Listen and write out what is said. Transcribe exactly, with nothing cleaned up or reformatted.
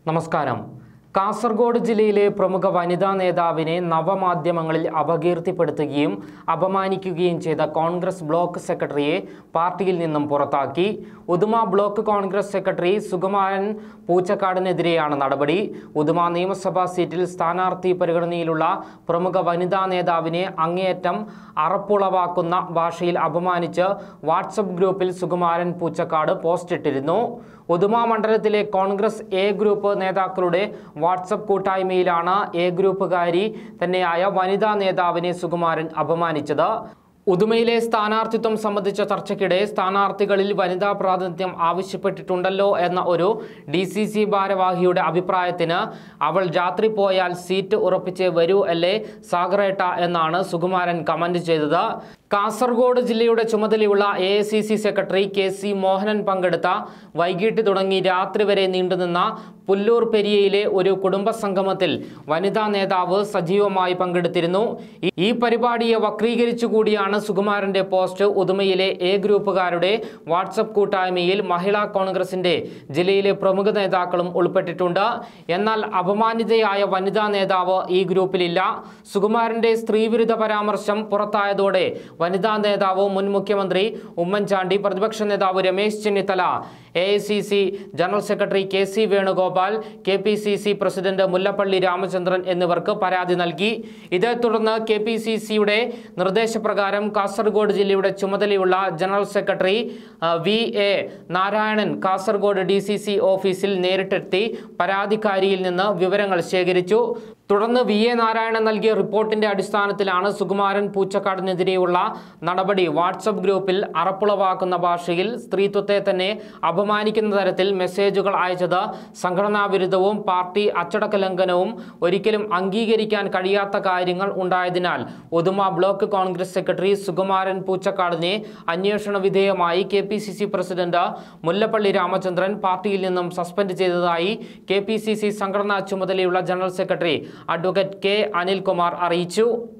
നമസ്കാരം. കാസർഗോഡ് ജില്ലയിലെ പ്രമുഖ വനിതാ നേതാവിനെ നവമാധ്യമങ്ങളിൽ അപകീർത്തിപ്പെടുത്തുകയും അപമാനിക്കുകയും ചെയ്ത കോൺഗ്രസ് ബ്ലോക്ക് സെക്രട്ടറിയെ പാർട്ടിയിൽ നിന്നും പുറത്താക്കി. Uduma block Congress secretary Sukumaran പൂച്ചക്കാടിനെതിരെയാണ് നടപടി. ഉദുമ നിയമസഭാ സീറ്റിൽ സ്ഥാനാർത്ഥി പരിഗണനയിലുള്ള പ്രമുഖ വനിതാ നേതാവിനെ അങ്ങേയറ്റം അറപ്പുളവാക്കുന്ന ഭാഷയിൽ അപമാനിച്ച് വാട്സപ്പ് ഗ്രൂപ്പിൽ സുകുമാരൻ പൂച്ചക്കാട് പോസ്റ്റിട്ടിരുന്നു. ഉദുമ മണ്ഡലത്തിലെ കോൺഗ്രസ് എ ഗ്രൂപ്പ് നേതാക്കളുടെ വാട്സപ്പ് കൂട്ടായ്മയിലാണ് എ ഗ്രൂപ്പുകാരി തന്നെയായ വനിതാ നേതാവിനെ സുകുമാരൻ അപമാനിച്ചത്. ഉദുമയിലെ സ്ഥാനാർത്ഥിത്വം സംബന്ധിച്ച ചർച്ചയ്ക്കിടെ സ്ഥാനാർത്ഥികളിൽ വനിതാ പ്രാതിനിധ്യം ആവശ്യപ്പെട്ടിട്ടുണ്ടല്ലോ എന്ന ഒരു ഡി സി സി ഭാരവാഹിയുടെ അഭിപ്രായത്തിന് അവൾ രാത്രി പോയാൽ സീറ്റ് ഉറപ്പിച്ചേ വരൂ അല്ലേ സാഗറേട്ട എന്നാണ് സുകുമാരൻ കമന്റ് ചെയ്തത്. കാസർഗോഡ് ജില്ലയുടെ ചുമതലയുള്ള A I C C secretary K C Mohanan പങ്കെടുത്ത വൈകിട്ട് തുടങ്ങി രാത്രി വരെ നീണ്ടുനിന്ന പുല്ലൂർ പെരിയയിലെ ഒരു കുടുംബ സംഗമത്തിൽ വനിതാ നേതാവ് സജീവമായി പങ്കെടുത്തിരുന്നു. ഈ പരിപാടിയെ വക്രീകരിച്ചുകൂടിയാണ് സുകുമാരന്റെ പോസ്റ്റ്. ഉദുമയിലെ എ ഗ്രൂപ്പുകാരുടെ വാട്സപ്പ് കൂട്ടായ്മയിൽ മഹിളാ കോൺഗ്രസിന്റെ ജില്ലയിലെ പ്രമുഖ നേതാക്കളും ഉൾപ്പെട്ടിട്ടുണ്ട്. എന്നാൽ അപമാനിതയായ വനിതാ നേതാവ് ഈ ഗ്രൂപ്പിലില്ല. സുകുമാരന്റെ സ്ത്രീവിരുദ്ധ പരാമർശം പുറത്തായതോടെ വനിതാ നേതാവ് മുൻ മുഖ്യമന്ത്രി ഉമ്മൻചാണ്ടി, പ്രതിപക്ഷ നേതാവ് Ramesh Chennithala, A I C C general secretary K C Venugopal, K P C C president Mullappally Ramachandran എന്നിവർക്ക് പരാതി നൽകി. ഇതേ തുടർന്ന് കെ പി സി സിയുടെ നിർദ്ദേശപ്രകാരം കാസർഗോഡ് ജില്ലയുടെ ചുമതലയുള്ള general secretary V A Narayanan Kasaragod D C C ഓഫീസിൽ നേരിട്ടെത്തി പരാതിക്കാരിയിൽ നിന്ന് വിവരങ്ങൾ ശേഖരിച്ചു. തുടർന്ന് വി എ നാരായണൻ നൽകിയ റിപ്പോർട്ടിന്റെ അടിസ്ഥാനത്തിലാണ് സുകുമാരൻ പൂച്ചക്കാടിനെതിരെയുള്ള നടപടി. വാട്സപ്പ് ഗ്രൂപ്പിൽ അറപ്പുളവാക്കുന്ന ഭാഷയിൽ സ്ത്രീത്വത്തെ തന്നെ അപമാനിക്കുന്ന തരത്തിൽ മെസ്സേജുകൾ അയച്ചത് സംഘടനാ വിരുദ്ധവും പാർട്ടി അച്ചടക്ക ലംഘനവും ഒരിക്കലും അംഗീകരിക്കാൻ കഴിയാത്ത കാര്യങ്ങൾ ഉണ്ടായതിനാൽ Uduma block Congress secretary Sukumaran പൂച്ചക്കാടിനെ അന്വേഷണ വിധേയമായി K P C C president Mullappally Ramachandran പാർട്ടിയിൽ നിന്നും സസ്പെൻഡ് ചെയ്തതായി കെ പി സി സി സംഘടനാ ചുമതലയുള്ള general secretary advocate K Anilkumar അറിയിച്ചു.